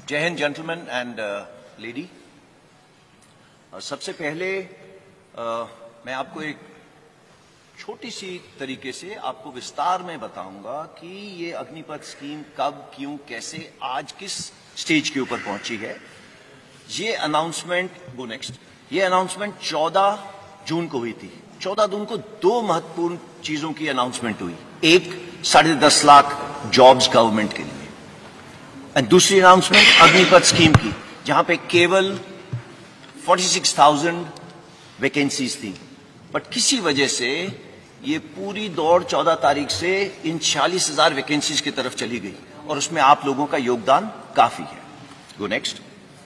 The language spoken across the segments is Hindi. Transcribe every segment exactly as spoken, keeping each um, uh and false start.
जय हिंद जेंटलमैन एंड लेडी। सबसे पहले uh, मैं आपको एक छोटी सी तरीके से आपको विस्तार में बताऊंगा कि ये अग्निपथ स्कीम कब, क्यों, कैसे, आज किस स्टेज के ऊपर पहुंची है। ये अनाउंसमेंट, गो नेक्स्ट, ये अनाउंसमेंट चौदह जून को हुई थी। चौदह जून को दो महत्वपूर्ण चीजों की अनाउंसमेंट हुई। एक, साढ़े दस लाख जॉब्स गवर्नमेंट के लिए, और दूसरी अनाउंसमेंट अग्निपथ स्कीम की, जहां पे केवल छियालीस हज़ार वैकेंसीज थी। बट किसी वजह से ये पूरी दौड़ चौदह तारीख से इन छियालीस हजार वैकेंसीज की तरफ चली गई, और उसमें आप लोगों का योगदान काफी है। गो नेक्स्ट।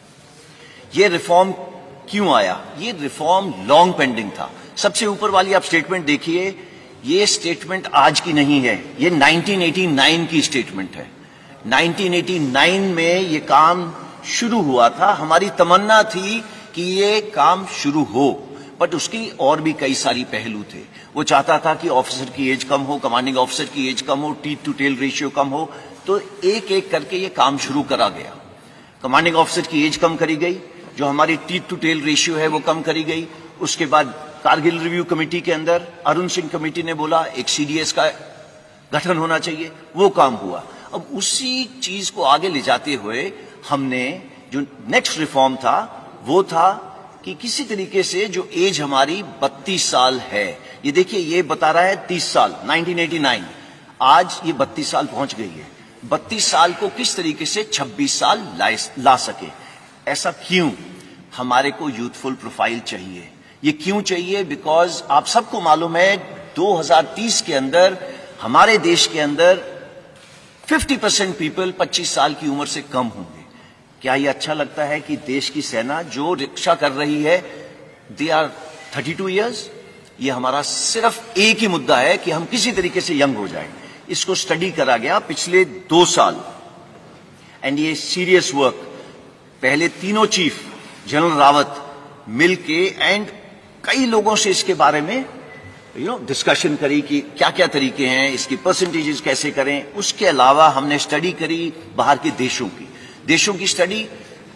ये रिफॉर्म क्यों आया? ये रिफॉर्म लॉन्ग पेंडिंग था। सबसे ऊपर वाली आप स्टेटमेंट देखिए, ये स्टेटमेंट आज की नहीं है, ये नाइनटीन एटी नाइन की स्टेटमेंट है। नाइनटीन एटी नाइन में ये काम शुरू हुआ था। हमारी तमन्ना थी कि ये काम शुरू हो, बट उसकी और भी कई सारी पहलू थे। वो चाहता था कि ऑफिसर की एज कम हो, कमांडिंग ऑफिसर की एज कम हो, टीथ टू टेल रेशियो कम हो, तो एक एक करके ये काम शुरू करा गया। कमांडिंग ऑफिसर की एज कम करी गई, जो हमारी टीथ टू टेल रेशियो है वो कम करी गई। उसके बाद कारगिल रिव्यू कमेटी के अंदर अरुण सिंह कमेटी ने बोला एक सीडीएस का गठन होना चाहिए, वो काम हुआ। अब उसी चीज को आगे ले जाते हुए हमने जो नेक्स्ट रिफॉर्म था वो था कि किसी तरीके से जो एज हमारी बत्तीस साल है, ये देखिए ये बता रहा है तीस साल, नाइनटीन एटी नाइन, आज ये बत्तीस साल पहुंच गई है। बत्तीस साल को किस तरीके से छब्बीस साल ला सके। ऐसा क्यों? हमारे को यूथफुल प्रोफाइल चाहिए। ये क्यों चाहिए? बिकॉज आप सबको मालूम है दो हज़ार तीस के अंदर हमारे देश के अंदर पचास परसेंट पीपल पच्चीस साल की उम्र से कम होंगे। क्या ये अच्छा लगता है कि देश की सेना जो रक्षा कर रही है they are thirty two years? ये हमारा सिर्फ एक ही मुद्दा है कि हम किसी तरीके से यंग हो जाएं। इसको स्टडी करा गया पिछले दो साल, एंड ये सीरियस वर्क। पहले तीनों चीफ जनरल रावत मिलके एंड कई लोगों से इसके बारे में यू नो डिस्कशन करी कि क्या क्या तरीके हैं, इसकी परसेंटेजेस कैसे करें। उसके अलावा हमने स्टडी करी बाहर के देशों की देशों की स्टडी,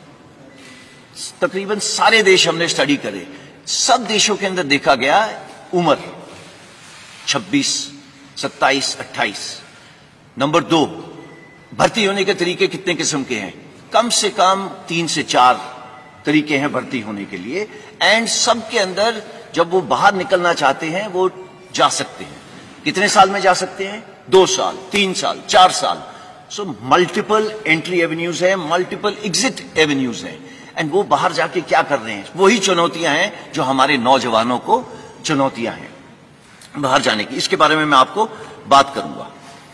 तकरीबन सारे देश हमने स्टडी करे। सब देशों के अंदर देखा गया उम्र छब्बीस, सत्ताईस, अट्ठाईस। नंबर दो, भर्ती होने के तरीके कितने किस्म के हैं? कम से कम तीन से चार तरीके हैं भर्ती होने के लिए, एंड सब के अंदर जब वो बाहर निकलना चाहते हैं वो जा सकते हैं। कितने साल में जा सकते हैं? दो साल, तीन साल, चार साल। सो मल्टीपल एंट्री एवेन्यूज हैं, मल्टीपल एग्जिट एवेन्यूज हैं, एंड वो बाहर जाके क्या कर रहे हैं? वही चुनौतियां हैं जो हमारे नौजवानों को चुनौतियां हैं बाहर जाने की। इसके बारे में मैं आपको बात करूंगा।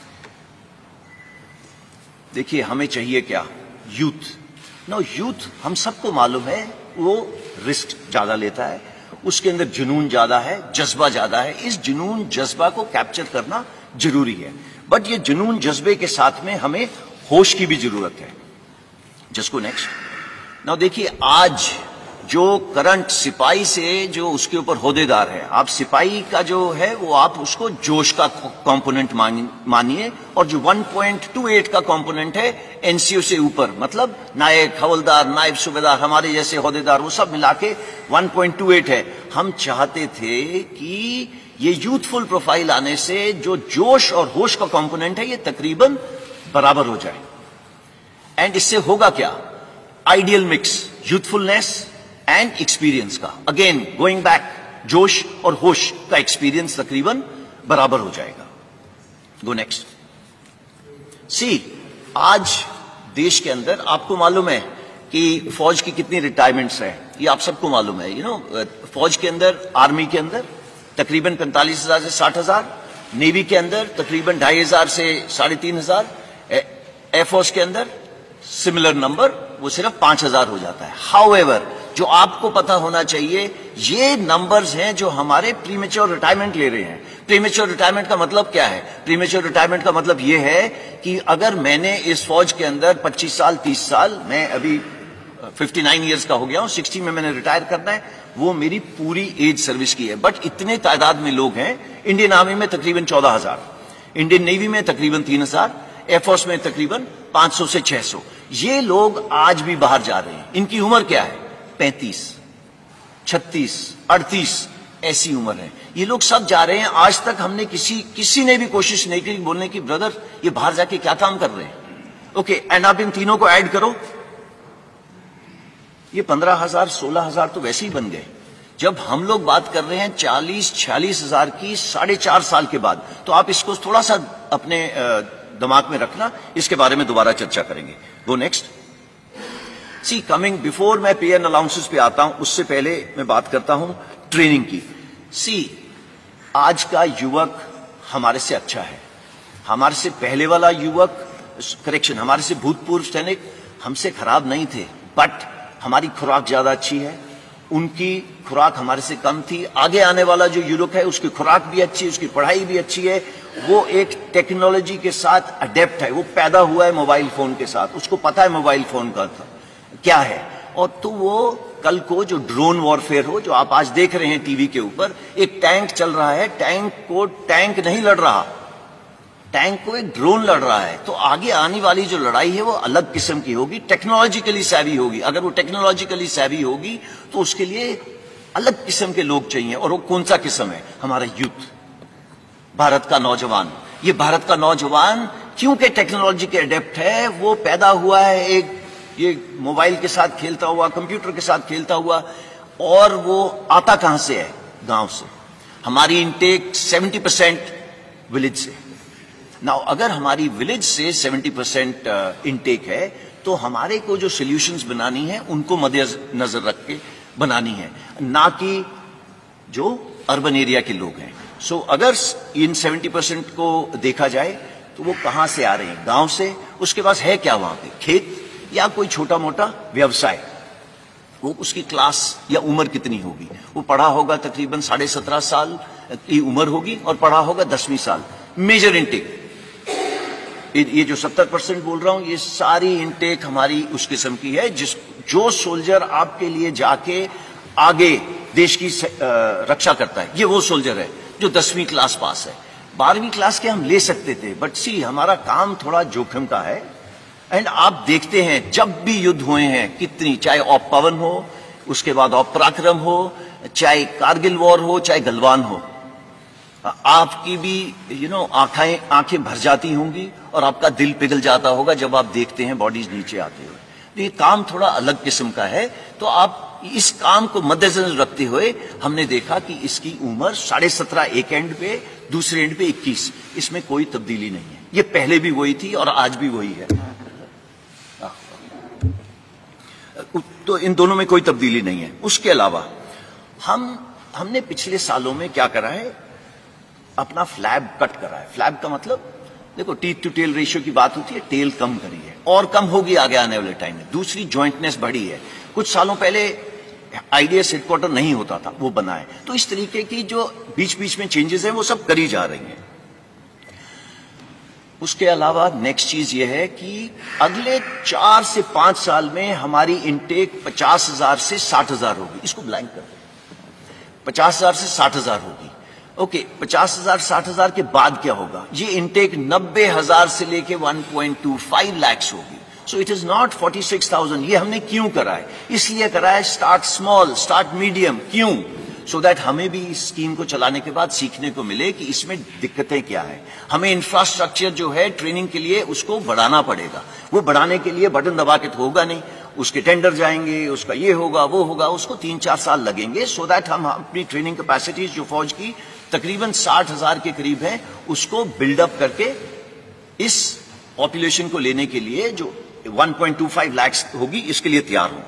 देखिए हमें चाहिए क्या? यूथ। नो यूथ हम सबको मालूम है वो रिस्क ज्यादा लेता है, उसके अंदर जुनून ज्यादा है, जज्बा ज्यादा है। इस जुनून जज्बा को कैप्चर करना जरूरी है, बट ये जुनून जज्बे के साथ में हमें होश की भी जरूरत है। जिसको नेक्स्ट नाउ देखिए, आज जो करंट सिपाही से जो उसके ऊपर होदेदार है, आप सिपाही का जो है वो आप उसको जोश का कंपोनेंट मानिए, और जो वन पॉइंट टू एट का कंपोनेंट है एनसीओ से ऊपर, मतलब नायक, हवलदार, नायब सूबेदार, हमारे जैसे होदेदार, वो सब मिला के वन पॉइंट टू एट है। हम चाहते थे कि ये यूथफुल प्रोफाइल आने से जो जोश और होश का कंपोनेंट है ये तकरीबन बराबर हो जाए। एंड इससे होगा क्या? Ideal mix youthfulness and experience का। अगेन गोइंग बैक, जोश और होश का एक्सपीरियंस तकरीबन बराबर हो जाएगा। Go next. सी, आज देश के अंदर आपको मालूम है कि फौज की कितनी रिटायरमेंट्स हैं, ये आप सबको मालूम है। यू नो फौज के अंदर, आर्मी के अंदर तकरीबन पैंतालीस हजार से साठ हजार, नेवी के अंदर तकरीबन ढाई हजार से साढ़े तीन हजार, एयरफोर्स के अंदर सिमिलर नंबर, वो सिर्फ पांच हजार हो जाता है। हाउएवर, जो आपको पता होना चाहिए, ये नंबर्स हैं जो हमारे प्रीमेच्योर रिटायरमेंट ले रहे हैं। प्रीमेच्योर रिटायरमेंट का मतलब क्या है? प्रीमेच्योर रिटायरमेंट का मतलब ये है कि अगर मैंने इस फौज के अंदर पच्चीस साल, तीस साल, मैं अभी उनसठ इयर्स का हो गया हूं, साठ में मैंने रिटायर करना है, वो मेरी पूरी एज सर्विस की है। बट इतने तादाद में लोग हैं। इंडियन आर्मी में तकरीबन चौदह हजार, इंडियन नेवी में तकरीबन तीन हजार, एयरफोर्स में तकरीबन पांच सौ से छह सौ। ये लोग आज भी बाहर जा रहे हैं। इनकी उम्र क्या है? पैंतीस, छत्तीस, अड़तीस, ऐसी उम्र है। ये लोग सब जा रहे हैं। आज तक हमने किसी किसी ने भी कोशिश नहीं की बोलने की ब्रदर ये बाहर जाके क्या काम कर रहे हैं। ओके, एंड आप इन तीनों को ऐड करो, ये पंद्रह हजार सोलह हजार तो वैसे ही बन गए। जब हम लोग बात कर रहे हैं चालीस छियालीस हजार की साढ़े चार साल के बाद, तो आप इसको थोड़ा सा अपने दिमाग में रखना, इसके बारे में दोबारा चर्चा करेंगे। वो नेक्स्ट सी कमिंग बिफोर मैं पे एंड अलाउंसेस पे आता हूं, उससे पहले मैं बात करता हूं ट्रेनिंग की। सी आज का युवक हमारे से अच्छा है। हमारे से पहले वाला युवक, करेक्शन, हमारे से भूतपूर्व सैनिक हमसे खराब नहीं थे, बट हमारी खुराक ज्यादा अच्छी है, उनकी खुराक हमारे से कम थी। आगे आने वाला जो युवक है उसकी खुराक भी अच्छी है, उसकी पढ़ाई भी अच्छी है, वो एक टेक्नोलॉजी के साथ अडेप्ट है, वो पैदा हुआ है मोबाइल फोन के साथ, उसको पता है मोबाइल फोन का क्या है। और तो वो कल को जो ड्रोन वॉरफेयर हो, जो आप आज देख रहे हैं टीवी के ऊपर, एक टैंक चल रहा है, टैंक को टैंक नहीं लड़ रहा, टैंक को एक ड्रोन लड़ रहा है। तो आगे आने वाली जो लड़ाई है वो अलग किस्म की होगी, टेक्नोलॉजिकली सैवी होगी। अगर वो टेक्नोलॉजिकली सैवी होगी तो उसके लिए अलग किस्म के लोग चाहिए। और वो कौन सा किस्म है? हमारा यूथ, भारत का नौजवान। ये भारत का नौजवान क्योंकि टेक्नोलॉजी के अडेप्ट है, वो पैदा हुआ है एक ये मोबाइल के साथ खेलता हुआ, कंप्यूटर के साथ खेलता हुआ, और वो आता कहां से है? गांव से। हमारी इनटेक सत्तर परसेंट विलेज से। नाउ अगर हमारी विलेज से सत्तर परसेंट इनटेक है, तो हमारे को जो सॉल्यूशंस बनानी है उनको मद्देनजर रख के बनानी है, ना कि जो अर्बन एरिया के लोग हैं। सो so, अगर इन सत्तर परसेंट को देखा जाए तो वो कहां से आ रहे हैं? गांव से। उसके पास है क्या वहां पे? खेत या कोई छोटा मोटा व्यवसाय। वो उसकी क्लास या उम्र कितनी होगी? वो पढ़ा होगा तकरीबन साढ़े सत्रह साल की उम्र होगी और पढ़ा होगा दसवीं साल। मेजर इनटेक, ये जो सत्तर परसेंट बोल रहा हूं, ये सारी इनटेक हमारी उस किस्म की है जिस जो सोल्जर आपके लिए जाके आगे देश की रक्षा करता है, ये वो सोल्जर है जो दसवीं क्लास पास है। बारहवीं क्लास के हम ले सकते थे, बट सी हमारा काम थोड़ा जोखिम का है। एंड आप देखते हैं जब भी युद्ध हुए हैं कितनी, चाहे ऑप पवन हो, उसके बाद ऑप पराक्रम हो, चाहे कारगिल वॉर हो, चाहे गलवान हो, आपकी भी यू नो आंखें आंखें भर जाती होंगी और आपका दिल पिघल जाता होगा जब आप देखते हैं बॉडीज नीचे आते हुए। तो ये काम थोड़ा अलग किस्म का है। तो आप इस काम को मद्देनजर रखते हुए हमने देखा कि इसकी उम्र साढ़े सत्रह एक एंड पे, दूसरे एंड पे इक्कीस, इसमें कोई तब्दीली नहीं है। ये पहले भी वही थी और आज भी वही है। तो इन दोनों में कोई तब्दीली नहीं है। उसके अलावा हम हमने पिछले सालों में क्या करा है? अपना फ्लैब कट करा है। फ्लैब का मतलब देखो, टीथ टू टेल रेशियो की बात होती है, टेल कम करी है और कम होगी आगे आने वाले टाइम में। दूसरी जॉइंटनेस बढ़ी है। कुछ सालों पहले आईडीएस हेडक्वार्टर नहीं होता था, वो बना है। तो इस तरीके की जो बीच बीच में चेंजेस हैं वो सब करी जा रही हैं। उसके अलावा नेक्स्ट चीज ये है कि अगले चार से पांच साल में हमारी इनटेक पचास हजार से साठ हजार होगी। इसको ब्लैंक कर दो, पचास हजार से साठ हजार होगी। ओके, पचास हजार साठ हजार के बाद क्या होगा? ये इनटेक नब्बे हजार से लेके one point two five lakhs होगी। So it is not forty six thousand. ये हमने क्यों करा है? इसलिए करा है स्टार्ट स्मॉल, स्टार्ट मीडियम। क्यों? सो so दैट हमें भी इस स्कीम को चलाने के बाद सीखने को मिले कि इसमें दिक्कतें क्या है। हमें इंफ्रास्ट्रक्चर जो है ट्रेनिंग के लिए उसको बढ़ाना पड़ेगा। वो बढ़ाने के लिए बटन दबा के तो होगा नहीं, उसके टेंडर जाएंगे, उसका ये होगा वो होगा, उसको तीन चार साल लगेंगे। सो so दैट हम अपनी ट्रेनिंग कैपेसिटीज जो फौज की तकरीबन साठ हजार के करीब है, उसको बिल्डअप करके इस पॉपुलेशन को लेने के लिए जो one point two five lakh होगी, इसके लिए तैयार हूं।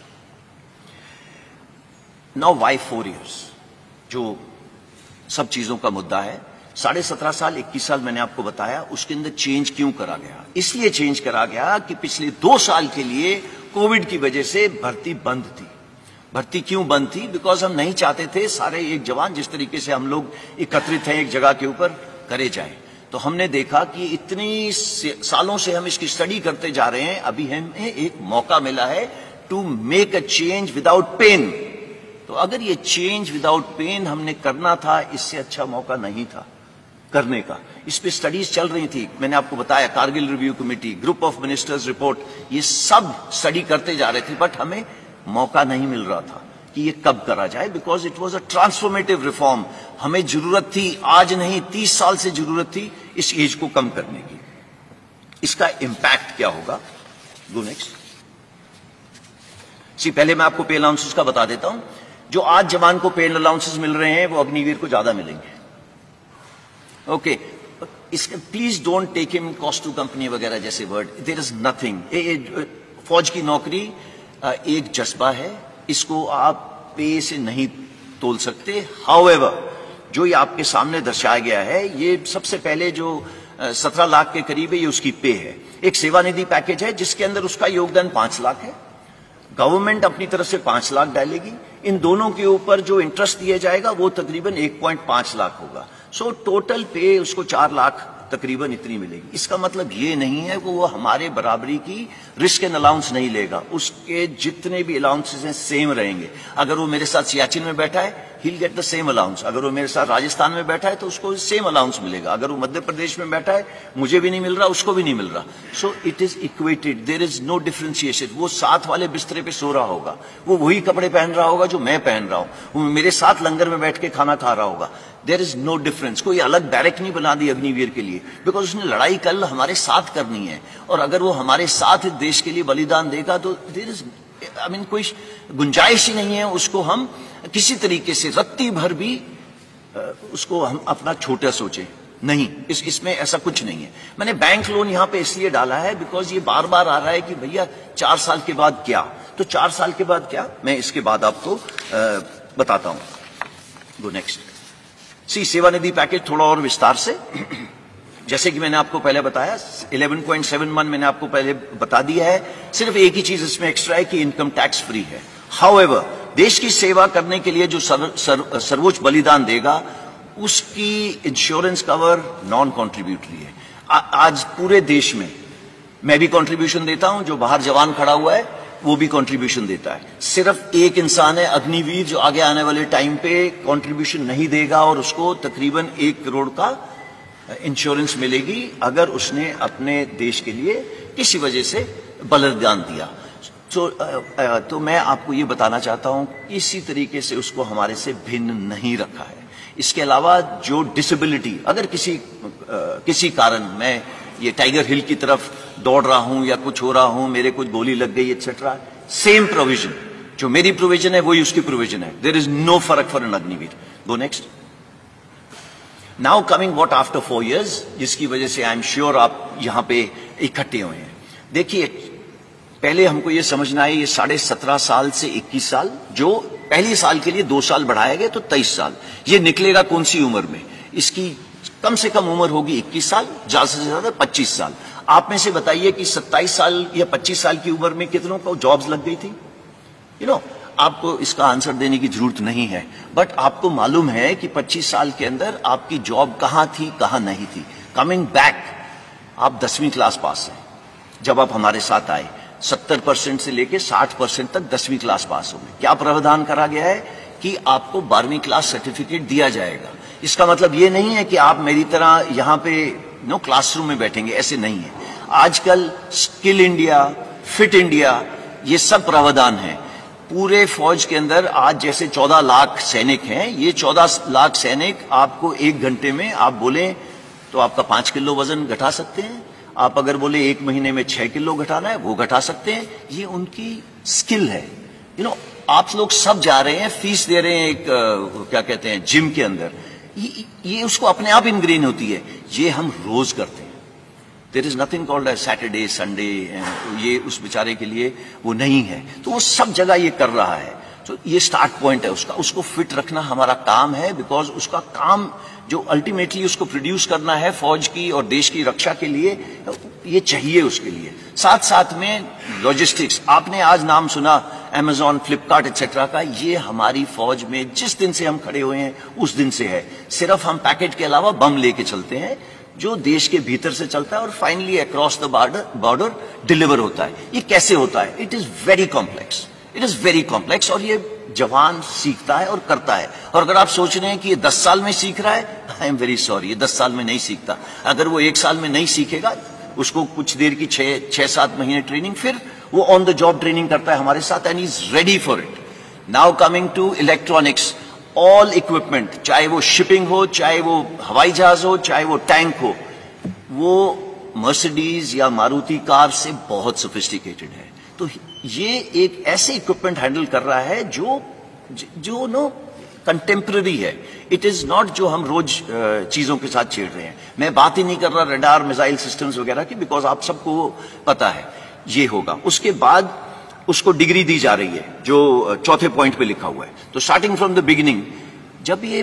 नाउ वाई फोर इयर्स, जो सब चीजों का मुद्दा है। साढ़े सत्रह साल इक्कीस साल मैंने आपको बताया, उसके अंदर चेंज क्यों करा गया? इसलिए चेंज करा गया कि पिछले दो साल के लिए कोविड की वजह से भर्ती बंद थी। भर्ती क्यों बंद थी? बिकॉज हम नहीं चाहते थे सारे एक जवान जिस तरीके से हम लोग एकत्रित हैं एक जगह के ऊपर करे जाए। तो हमने देखा कि इतनी सालों से हम इसकी स्टडी करते जा रहे हैं, अभी हमें एक मौका मिला है to make a change without pain. तो अगर ये चेंज विदाउट पेन हमने करना था, इससे अच्छा मौका नहीं था करने का। इस पे स्टडीज चल रही थी, मैंने आपको बताया, Kargil review committee, group of ministers report, ये सब स्टडी करते जा रहे थे, बट हमें मौका नहीं मिल रहा था कि ये कब करा जाए, because it was a transformative reform. हमें जरूरत थी, आज नहीं तीस साल से जरूरत थी इस एज को कम करने की। इसका इंपैक्ट क्या होगा? Go next. सी, पहले मैं आपको पे अलाउंसेस का बता देता हूं। जो आज जवान को पे अलाउंसेस मिल रहे हैं वो अग्निवीर को ज्यादा मिलेंगे। Okay okay. इसके please don't take him cost to company वगैरह जैसे वर्ड, देयर इज नथिंग। फौज की नौकरी एक जज्बा है, इसको आप पे से नहीं तोल सकते। हाउएवर, जो ये आपके सामने दर्शाया गया है, ये सबसे पहले जो सत्रह लाख के करीब है, ये उसकी पे है। एक सेवानिधि पैकेज है जिसके अंदर उसका योगदान पांच लाख है। गवर्नमेंट अपनी तरफ से पांच लाख डालेगी। इन दोनों के ऊपर जो इंटरेस्ट दिया जाएगा वो तकरीबन एक पॉइंट पांच लाख होगा। सो टोटल पे उसको चार लाख तकरीबन इतनी मिलेगी। इसका मतलब ये नहीं है कि वो हमारे बराबरी की रिस्क एंड अलाउंस नहीं लेगा, उसके जितने भी अलाउंसेस हैं सेम रहेंगे। अगर वो मेरे साथ सियाचिन में बैठा है, he'll get the same allowance। अगर वो मेरे साथ राजस्थान में बैठा है तो उसको सेम अलाउंस मिलेगा। अगर वो मध्य प्रदेश में बैठा है, मुझे भी नहीं मिल रहा, उसको भी नहीं मिल रहा। So it is equated, there is no differentiation. वो साथ वाले बिस्तरे पे सो रहा होगा, वो वही कपड़े पहन रहा होगा जो मैं पहन रहा हूं, वो मेरे साथ लंगर में बैठ के खाना खा रहा होगा। There is no difference. कोई अलग बैरक नहीं बना दी अग्निवीर के लिए, बिकॉज उसने लड़ाई कल हमारे साथ करनी है, और अगर वो हमारे साथ देश के लिए बलिदान देगा तो देयर इज आई मीन कोई गुंजाइश ही नहीं है उसको हम किसी तरीके से रत्ती भर भी उसको हम अपना छोटा सोचे। नहीं, इस इसमें ऐसा कुछ नहीं है। मैंने बैंक लोन यहां पे इसलिए डाला है बिकॉज ये बार बार आ रहा है कि भैया चार साल के बाद क्या, तो चार साल के बाद क्या, मैं इसके बाद आपको आ, बताता हूं। Go next. सी, सेवानिधि पैकेज थोड़ा और विस्तार से, जैसे कि मैंने आपको पहले बताया, ग्यारह पॉइंट सात एक मैंने आपको पहले बता दिया है। सिर्फ एक ही चीज इसमें एक्स्ट्रा है कि इनकम टैक्स फ्री है। हाउएवर, देश की सेवा करने के लिए जो सर, सर, सर्वोच्च बलिदान देगा उसकी इंश्योरेंस कवर नॉन कॉन्ट्रीब्यूटरी है। आ, आज पूरे देश में मैं भी कंट्रीब्यूशन देता हूं, जो बाहर जवान खड़ा हुआ है वो भी कंट्रीब्यूशन देता है। सिर्फ एक इंसान है अग्निवीर जो आगे आने वाले टाइम पे कंट्रीब्यूशन नहीं देगा, और उसको तकरीबन एक करोड़ का इंश्योरेंस मिलेगी अगर उसने अपने देश के लिए किसी वजह से बलिदान दिया। तो, तो मैं आपको ये बताना चाहता हूं, इसी तरीके से उसको हमारे से भिन्न नहीं रखा है। इसके अलावा जो डिसेबिलिटी, अगर किसी किसी कारण मैं ये टाइगर हिल की तरफ दौड़ रहा हूं या कुछ हो रहा हूं, मेरे कुछ गोली लग गई एक्सेट्रा, सेम प्रोविजन, जो मेरी प्रोविजन है वही उसकी प्रोविजन है। देयर इज नो फर्क for an Agniveer. Go next. Now coming what after four years, जिसकी वजह से आई एम श्योर आप यहां पे इकट्ठे हुए हैं। देखिए, पहले हमको ये समझना है, ये साढ़े सत्रह साल से इक्कीस साल, जो पहली साल के लिए दो साल बढ़ाया गया तो तेईस साल, ये निकलेगा कौन सी उम्र में? इसकी कम से कम उम्र होगी इक्कीस साल, ज्यादा से ज्यादा पच्चीस साल। आप में से बताइए कि सत्ताईस साल या पच्चीस साल की उम्र में कितनों को जॉब्स लग गई थी? यू नो, आपको इसका आंसर देने की जरूरत नहीं है, बट आपको मालूम है कि पच्चीस साल के अंदर आपकी जॉब कहां थी, कहां नहीं थी। कमिंग बैक, आप दसवीं क्लास पास हैं जब आप हमारे साथ आए, सत्तर परसेंट से लेकर साठ परसेंट तक दसवीं क्लास पास हो गए। क्या प्रावधान करा गया है कि आपको बारहवीं क्लास सर्टिफिकेट दिया जाएगा। इसका मतलब ये नहीं है कि आप मेरी तरह यहां पे नो क्लासरूम में बैठेंगे, ऐसे नहीं है। आजकल स्किल इंडिया, फिट इंडिया, ये सब प्रावधान है पूरे फौज के अंदर। आज जैसे चौदह लाख सैनिक हैं, ये चौदह लाख सैनिक आपको एक घंटे में आप बोले तो आपका पांच किलो वजन घटा सकते हैं। आप अगर बोले एक महीने में छह किलो घटाना है, वो घटा सकते हैं। ये उनकी स्किल है। यू नो, आप लोग सब जा रहे हैं, फीस दे रहे हैं एक आ, क्या कहते हैं जिम के अंदर, ये, ये उसको अपने आप इनग्रेन होती है। ये हम रोज करते हैं। There is nothing called Saturday Sunday, ये उस बेचारे के लिए वो नहीं है। तो वो सब जगह ये कर रहा है। तो ये स्टार्ट पॉइंट है उसका, उसको फिट रखना हमारा काम है, बिकॉज उसका काम जो अल्टीमेटली उसको प्रोड्यूस करना है फौज की और देश की रक्षा के लिए, ये चाहिए उसके लिए। साथ साथ में लॉजिस्टिक्स, आपने आज नाम सुना अमेजॉन, फ्लिपकार्ट एक्सेट्रा का, ये हमारी फौज में जिस दिन से हम खड़े हुए हैं उस दिन से है। सिर्फ हम पैकेट के अलावा बम लेके चलते हैं जो देश के भीतर से चलता है और finally across the border border deliver होता है। ये कैसे होता है? It is very complex, it is very complex और ये जवान सीखता है और करता है। और अगर आप सोच रहे हैं कि ये दस साल में सीख रहा है, आई एम वेरी सॉरी, ये दस साल में नहीं सीखता। अगर वो एक साल में नहीं सीखेगा, उसको कुछ देर की छह छह सात महीने ट्रेनिंग, फिर वो ऑन द जॉब ट्रेनिंग करता है हमारे साथ and is ready for it. Now coming to electronics, all equipment, चाहे वो शिपिंग हो, चाहे वो हवाई जहाज हो, चाहे वो टैंक हो, वो मर्सिडीज या मारुति कार से बहुत सोफिस्टिकेटेड है। तो ये एक ऐसे इक्विपमेंट हैंडल कर रहा है जो जो नो कंटेम्पररी है। इट इज नॉट जो हम रोज चीजों के साथ छेड़ रहे हैं। मैं बात ही नहीं कर रहा रडार, मिसाइल सिस्टम्स वगैरह की, बिकॉज आप सबको पता है ये होगा। उसके बाद उसको डिग्री दी जा रही है जो चौथे पॉइंट पे लिखा हुआ है। तो स्टार्टिंग फ्रॉम द बिगिनिंग, जब ये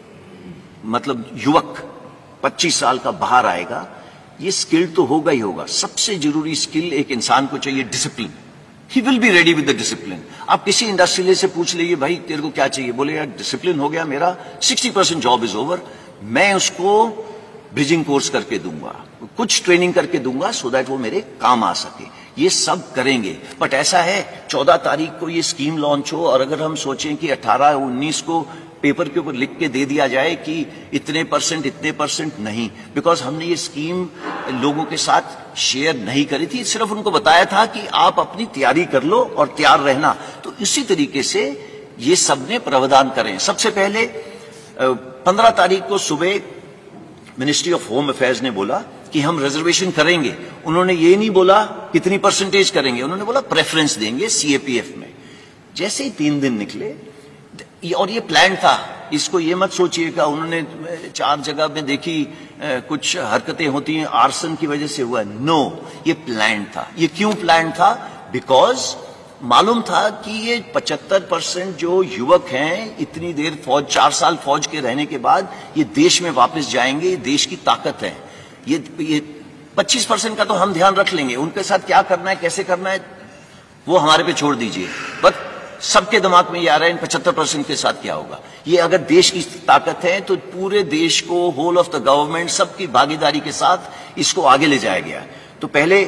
मतलब युवक पच्चीस साल का बाहर आएगा, ये स्किल तो होगा ही होगा। सबसे जरूरी स्किल एक इंसान को चाहिए, discipline. He will be ready with the discipline. आप किसी इंडस्ट्रियल से पूछ लीजिए, भाई तेरे को क्या चाहिए, बोले यार डिसिप्लिन हो गया मेरा, sixty percent job is over, मैं उसको ब्रिजिंग कोर्स करके दूंगा, कुछ ट्रेनिंग करके दूंगा सो दैट वो मेरे काम आ सके। ये सब करेंगे। बट ऐसा है चौदह तारीख को ये स्कीम लॉन्च हो और अगर हम सोचें कि अठारह उन्नीस को पेपर के ऊपर लिख के दे दिया जाए कि इतने परसेंट इतने परसेंट, नहीं, बिकॉज हमने ये स्कीम लोगों के साथ शेयर नहीं करी थी। सिर्फ उनको बताया था कि आप अपनी तैयारी कर लो और तैयार रहना। तो इसी तरीके से ये सबने प्रावधान करें। सबसे पहले पंद्रह तारीख को सुबह मिनिस्ट्री ऑफ होम अफेयर्स ने बोला कि हम रिजर्वेशन करेंगे। उन्होंने ये नहीं बोला कितनी परसेंटेज करेंगे, उन्होंने बोला प्रेफरेंस देंगे सीएपीएफ में। जैसे ही तीन दिन निकले, और ये प्लान था, इसको ये मत सोचिएगा उन्होंने चार जगह में देखी कुछ हरकतें होती हैं आर्सन की वजह से हुआ। नो, ये प्लान था। ये क्यों प्लान था? बिकॉज मालूम था कि ये पचहत्तर परसेंट जो युवक हैं, इतनी देर फौज, चार साल फौज के रहने के बाद ये देश में वापस जाएंगे, ये देश की ताकत है। ये ये पच्चीस परसेंट का तो हम ध्यान रख लेंगे, उनके साथ क्या करना है, कैसे करना है, वो हमारे पे छोड़ दीजिए। बट सबके दिमाग में ये आ रहा है इन पचहत्तर परसेंट के साथ क्या होगा। ये अगर देश की ताकत है तो पूरे देश को, होल ऑफ द गवर्नमेंट, सबकी भागीदारी के साथ इसको आगे ले जाया गया। तो पहले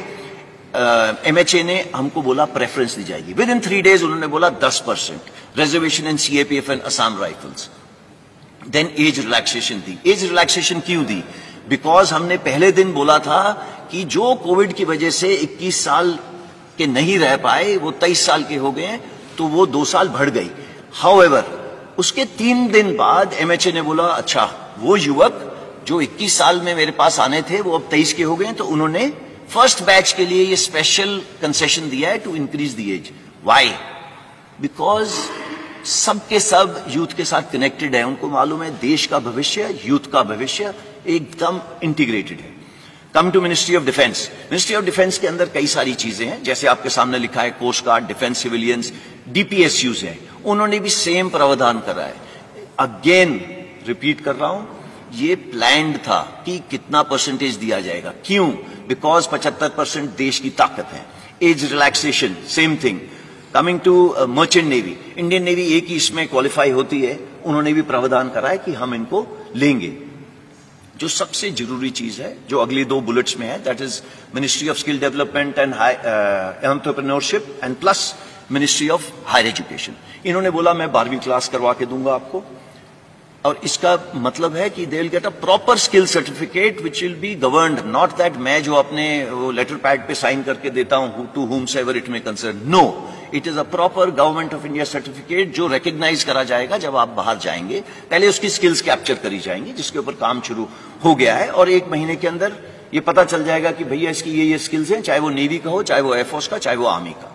एमएचए ने हमको बोला प्रेफरेंस दी जाएगी। विद इन थ्री डेज उन्होंने बोला दस percent reservation in CAPF and Assam rifles. Then age relaxation दी। एज रिलैक्सेशन क्यों दी? बिकॉज हमने पहले दिन बोला था कि जो कोविड की वजह से इक्कीस साल के नहीं रह पाए वो तेईस साल के हो गए, तो वो दो साल बढ़ गई। हाउएवर उसके तीन दिन बाद एमएचए ने बोला अच्छा वो युवक जो इक्कीस साल में मेरे पास आने थे वो अब तेईस के हो गए, तो उन्होंने फर्स्ट बैच के लिए ये स्पेशल कंसेशन दिया है to increase the age. Why? Because सबके सब यूथ के साथ कनेक्टेड है। उनको मालूम है देश का भविष्य, यूथ का भविष्य एकदम इंटीग्रेटेड है। Come to ministry of defence. Ministry of defence के अंदर कई सारी चीजें हैं, जैसे आपके सामने लिखा है coast guard, defence civilians, DPSUs है, उन्होंने भी सेम प्रावधान करा है। अगेन रिपीट कर रहा हूं, ये प्लान्ड था कि कितना परसेंटेज दिया जाएगा। क्यों? बिकॉज पचहत्तर परसेंट देश की ताकत है। Age relaxation same thing. Coming to merchant navy, Indian navy एक ही इसमें क्वालिफाई होती है, उन्होंने भी प्रावधान करा है कि हम इनको लेंगे। जो सबसे जरूरी चीज है जो अगली दो बुलेट्स में है, that is ministry of skill development and entrepreneurship and plus ministry of higher education. इन्होंने बोला मैं बारहवीं क्लास करवा के दूंगा आपको, और इसका मतलब है कि they will get a proper skill certificate which will be governed, not that मैं जो अपने वो लेटर पैड पे साइन करके देता हूं to whomsoever it may concern. No, it is a proper government of India certificate जो रिकॉग्नाइज करा जाएगा जब आप बाहर जाएंगे। पहले उसकी स्किल्स कैप्चर करी जाएंगी, जिसके ऊपर काम शुरू हो गया है, और एक महीने के अंदर ये पता चल जाएगा कि भैया इसकी ये ये स्किल्स हैं, चाहे वो नेवी का हो, चाहे वो एयरफोर्स का, चाहे वो आर्मी का।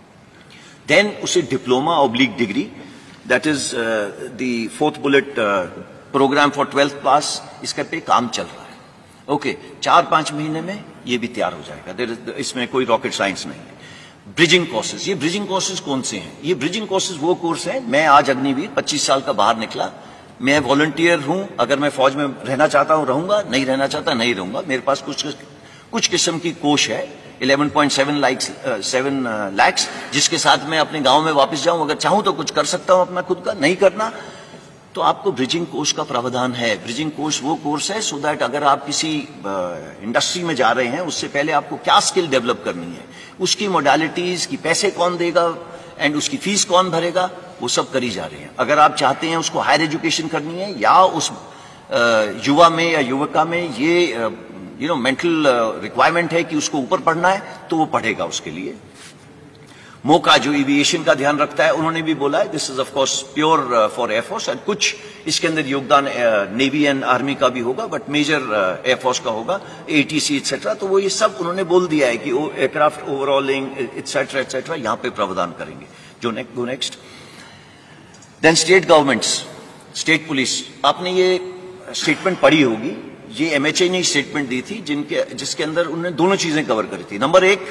देन उसे diploma oblique degree, that is the fourth bullet programme for twelfth pass, इसके पे काम चल रहा है। ओके okay, चार पांच महीने में ये भी तैयार हो जाएगा, इसमें कोई रॉकेट साइंस नहीं है। ब्रिजिंग कोर्सेज, ये ब्रिजिंग कोर्सेज कौन से हैं? ये ब्रिजिंग कोर्सेज वो कोर्स हैं, मैं आज अग्निवीर पच्चीस साल का बाहर निकला, मैं वॉलंटियर हूं, अगर मैं फौज में रहना चाहता हूं रहूंगा, नहीं रहना चाहता नहीं रहूंगा। मेरे पास कुछ कुछ किस्म की कोष है ग्यारह पॉइंट सात लाख, जिसके साथ मैं अपने गांव में वापस जाऊं, अगर चाहूं तो कुछ कर सकता हूं अपना खुद का, नहीं करना तो आपको ब्रिजिंग कोर्स का प्रावधान है। ब्रिजिंग कोर्स वो कोर्स है सो दैट अगर आप किसी इंडस्ट्री में जा रहे हैं उससे पहले आपको क्या स्किल डेवलप करनी है, उसकी मोडालिटीज की, पैसे कौन देगा, एंड उसकी फीस कौन भरेगा, वो सब करी जा रही है। अगर आप चाहते हैं उसको हायर एजुकेशन करनी है या उस युवा में या युवका में ये यू नो मेंटल रिक्वायरमेंट है कि उसको ऊपर पढ़ना है, तो वो पढ़ेगा उसके लिए। मोका जो एविएशन का ध्यान रखता है, उन्होंने भी बोला है this is of course pure for air force, and कुछ इसके अंदर योगदान नेवी एंड आर्मी का भी होगा, बट मेजर एयरफोर्स का होगा, एटीसी एक्सेट्रा। तो वो ये सब उन्होंने बोल दिया है कि एयरक्राफ्ट ओवरऑलिंग एक्सेट्रा एक्सेट्रा यहां पे प्रावधान करेंगे। जो next go next then state governments, state police, आपने ये स्टेटमेंट पढ़ी होगी, ये एमएचए ने स्टेटमेंट दी थी जिनके जिसके अंदर उन्होंने दोनों चीजें कवर करी थी। नंबर एक,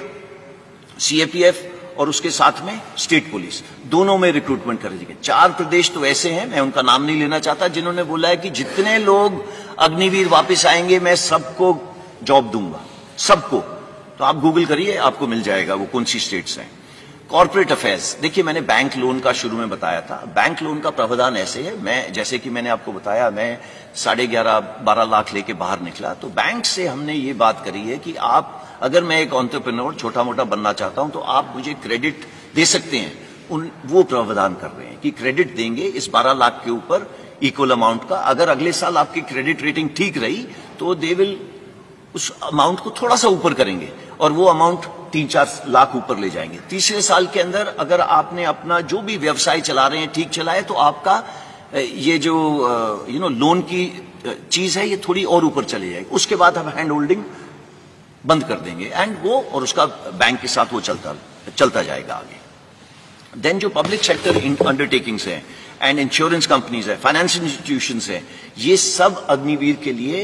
सीएपीएफ और उसके साथ में स्टेट पुलिस, दोनों में रिक्रूटमेंट कर दी। चार प्रदेश तो ऐसे हैं, मैं उनका नाम नहीं लेना चाहता, जिन्होंने बोला है कि जितने लोग अग्निवीर वापस आएंगे मैं सबको जॉब दूंगा, सबको। तो आप गूगल करिए, आपको मिल जाएगा वो कौन सी स्टेट्स हैं। कॉर्पोरेट अफेयर्स, देखिए मैंने बैंक लोन का शुरू में बताया था। बैंक लोन का प्रावधान ऐसे है, मैं जैसे कि मैंने आपको बताया मैं साढ़े ग्यारह बारह लाख लेके बाहर निकला, तो बैंक से हमने ये बात करी है कि आप, अगर मैं एक एंटरप्रेन्योर छोटा मोटा बनना चाहता हूं तो आप मुझे क्रेडिट दे सकते हैं। उन वो प्रावधान कर रहे हैं कि क्रेडिट देंगे इस बारह लाख के ऊपर इक्वल अमाउंट का। अगर अगले साल आपकी क्रेडिट रेटिंग ठीक रही तो दे विल उस अमाउंट को थोड़ा सा ऊपर करेंगे और वो अमाउंट तीन चार लाख ऊपर ले जाएंगे। तीसरे साल के अंदर अगर आपने अपना जो भी व्यवसाय चला रहे हैं ठीक चलाए तो आपका ये जो यू नो लोन की चीज है ये थोड़ी और ऊपर चली जाएगी। उसके बाद हम हैंड होल्डिंग बंद कर देंगे एंड वो और उसका बैंक के साथ वो चलता चलता जाएगा आगे। देन जो पब्लिक सेक्टर अंडरटेकिंग्स है एंड इंश्योरेंस कंपनीज है, फाइनेंशियल इंस्टीट्यूशंस है, ये सब अग्निवीर के लिए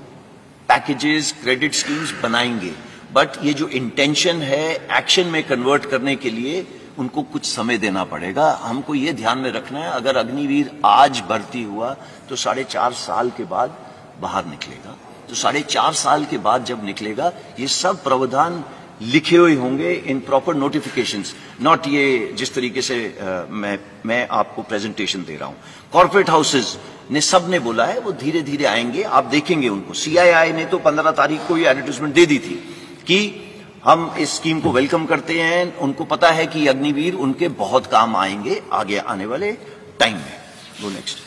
पैकेजेस, क्रेडिट स्कीम्स बनाएंगे। बट ये जो इंटेंशन है एक्शन में कन्वर्ट करने के लिए उनको कुछ समय देना पड़ेगा। हमको ये ध्यान में रखना है, अगर अग्निवीर आज भर्ती हुआ तो साढ़े चार साल के बाद बाहर निकलेगा। तो साढ़े चार साल के बाद जब निकलेगा ये सब प्रावधान लिखे हुए होंगे इन प्रॉपर नोटिफिकेशंस, नॉट ये जिस तरीके से आ, मैं मैं आपको प्रेजेंटेशन दे रहा हूं। कॉर्पोरेट हाउसेज ने सब ने बोला है वो धीरे धीरे आएंगे, आप देखेंगे उनको। सीआईआई ने तो पंद्रह तारीख को ये एडवर्टाइजमेंट दे दी थी कि हम इस स्कीम को वेलकम करते हैं, उनको पता है कि अग्निवीर उनके बहुत काम आएंगे आगे आने वाले टाइम में। Go next.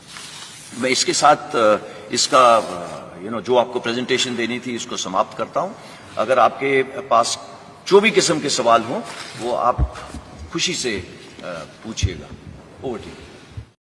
मैं इसके साथ इसका यू you नो know, जो आपको प्रेजेंटेशन देनी थी इसको समाप्त करता हूं। अगर आपके पास जो भी किस्म के सवाल हों वो आप खुशी से पूछिएगा। Over to you.